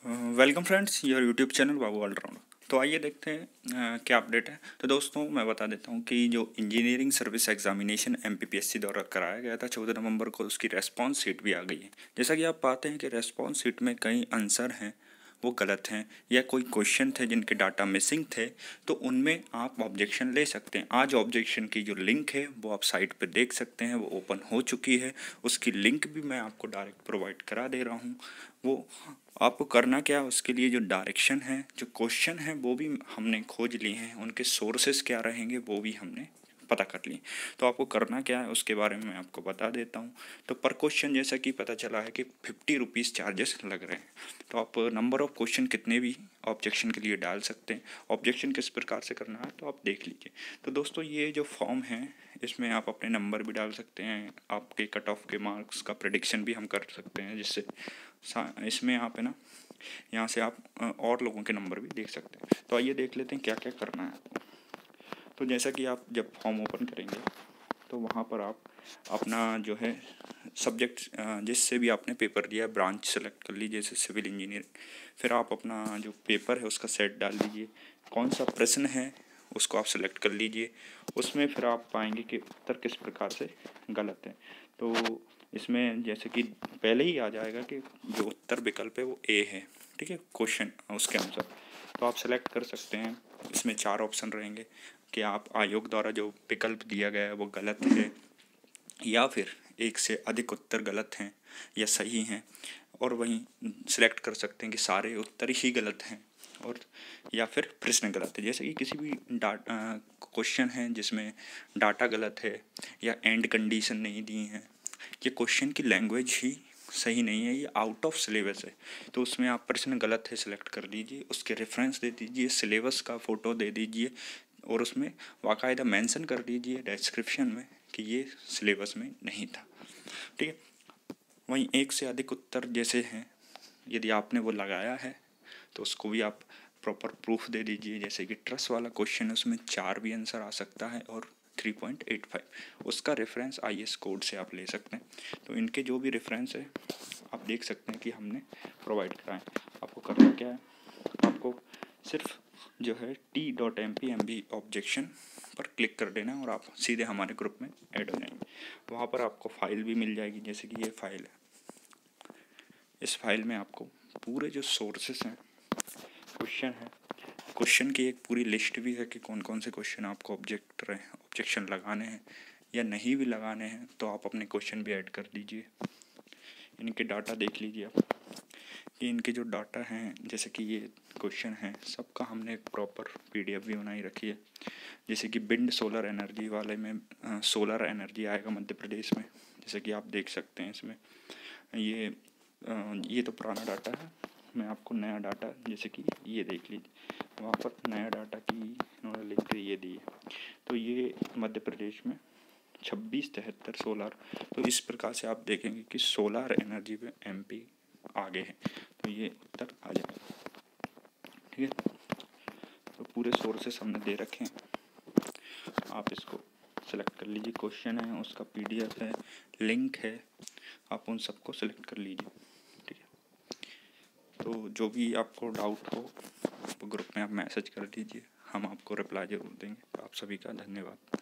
Welcome friends your YouTube channel Babu allrounder. तो आइए देखते हैं क्या अपडेट है। तो दोस्तों मैं बता देता हूं कि जो इंजीनियरिंग सर्विस एग्जामिनेशन एमपीपीएससी द्वारा कराया गया था 14 नवंबर को, उसकी रेस्पॉन्स शीट भी आ गई है। जैसा कि आप पाते हैं कि रेस्पॉन्स शीट में कई आंसर हैं वो गलत हैं, या कोई क्वेश्चन थे जिनके डाटा मिसिंग थे, तो उनमें आप ऑब्जेक्शन ले सकते हैं। आज ऑब्जेक्शन की जो लिंक है वो आप साइट पर देख सकते हैं, वो ओपन हो चुकी है। उसकी लिंक भी मैं आपको डायरेक्ट प्रोवाइड करा दे रहा हूँ। वो आपको करना क्या है, उसके लिए जो डायरेक्शन है, जो क्वेश्चन है वो भी हमने खोज लिए हैं, उनके सोर्सेस क्या रहेंगे वो भी हमने पता कर लिए। तो आपको करना क्या है उसके बारे में मैं आपको बता देता हूँ। तो पर क्वेश्चन जैसा कि पता चला है कि 50 रुपीज़ चार्जेस लग रहे हैं। तो आप नंबर ऑफ क्वेश्चन कितने भी ऑब्जेक्शन के लिए डाल सकते हैं। ऑब्जेक्शन किस प्रकार से करना है तो आप देख लीजिए। तो दोस्तों ये जो फॉर्म है इसमें आप अपने नंबर भी डाल सकते हैं, आपके कट ऑफ के मार्क्स का प्रेडिक्शन भी हम कर सकते हैं, जिससे इसमें आप है ना यहाँ से आप और लोगों के नंबर भी देख सकते हैं। तो आइए देख लेते हैं क्या क्या करना है आपको। तो जैसा कि आप जब फॉर्म ओपन करेंगे तो वहाँ पर आप अपना जो है सब्जेक्ट जिससे भी आपने पेपर दिया है ब्रांच सेलेक्ट कर लीजिए, जैसे सिविल इंजीनियरिंग। फिर आप अपना जो पेपर है उसका सेट डाल दीजिए, कौन सा प्रश्न है उसको आप सेलेक्ट कर लीजिए। उसमें फिर आप पाएंगे कि उत्तर किस प्रकार से गलत है। तो इसमें जैसे कि पहले ही आ जाएगा कि जो उत्तर विकल्प है वो ए है, ठीक है, क्वेश्चन उसके अनुसार। तो आप सेलेक्ट कर सकते हैं। इसमें 4 ऑप्शन रहेंगे कि आप आयोग द्वारा जो विकल्प दिया गया है वो गलत है, या फिर एक से अधिक उत्तर गलत हैं या सही हैं, और वहीं सिलेक्ट कर सकते हैं कि सारे उत्तर ही गलत हैं, और या फिर प्रश्न गलत है। जैसे कि किसी भी क्वेश्चन है जिसमें डाटा गलत है या एंड कंडीशन नहीं दी है, ये क्वेश्चन की लैंग्वेज ही सही नहीं है, ये आउट ऑफ सिलेबस है, तो उसमें आप प्रश्न गलत है सिलेक्ट कर दीजिए, उसके रेफरेंस दे दीजिए, सिलेबस का फ़ोटो दे दीजिए, और उसमें बाकायदा मेंशन कर दीजिए डिस्क्रिप्शन में कि ये सिलेबस में नहीं था, ठीक है। वहीं एक से अधिक उत्तर जैसे हैं, यदि आपने वो लगाया है तो उसको भी आप प्रॉपर प्रूफ दे दीजिए। जैसे कि ट्रस्ट वाला क्वेश्चन है उसमें 4 भी आंसर आ सकता है और 3.85, उसका रेफरेंस IS कोड से आप ले सकते हैं। तो इनके जो भी रेफरेंस है आप देख सकते हैं कि हमने प्रोवाइड कराएं। आपको करना क्या है, आपको सिर्फ जो है t.mpmb ऑब्जेक्शन पर क्लिक कर देना और आप सीधे हमारे ग्रुप में ऐड हो जाएंगे। वहाँ पर आपको फ़ाइल भी मिल जाएगी, जैसे कि ये फ़ाइल है। इस फाइल में आपको पूरे जो सोर्सेस हैं, क्वेश्चन है, क्वेश्चन की एक पूरी लिस्ट भी है कि कौन कौन से क्वेश्चन आपको ऑब्जेक्शन लगाने हैं या नहीं भी लगाने हैं, तो आप अपने क्वेश्चन भी ऐड कर दीजिए। इनके डाटा देख लीजिए आप कि इनके जो डाटा हैं, जैसे कि ये क्वेश्चन है सबका हमने एक प्रॉपर PDF भी बनाई रखी है। जैसे कि विंड सोलर एनर्जी वाले में सोलर एनर्जी आएगा मध्य प्रदेश में, जैसे कि आप देख सकते हैं इसमें। ये तो पुराना डाटा है, मैं आपको नया डाटा जैसे कि ये देख लीजिए, वहाँ पर नया डाटा की इन्होंने लिंक ये दी है। तो ये मध्य प्रदेश में 2673 सोलर, तो इस प्रकार से आप देखेंगे कि सोलर एनर्जी पे MP आगे है, तो ये उत्तर आ जाएगा, ठीक है। तो पूरे सोर्सेस हमने दे रखे हैं, आप इसको सेलेक्ट कर लीजिए। क्वेश्चन है, उसका PDF है, लिंक है, आप उन सबको सेलेक्ट कर लीजिए, ठीक है। तो जो भी आपको डाउट हो वो ग्रुप में आप मैसेज कर दीजिए, हम आपको रिप्लाई ज़रूर देंगे। आप सभी का धन्यवाद।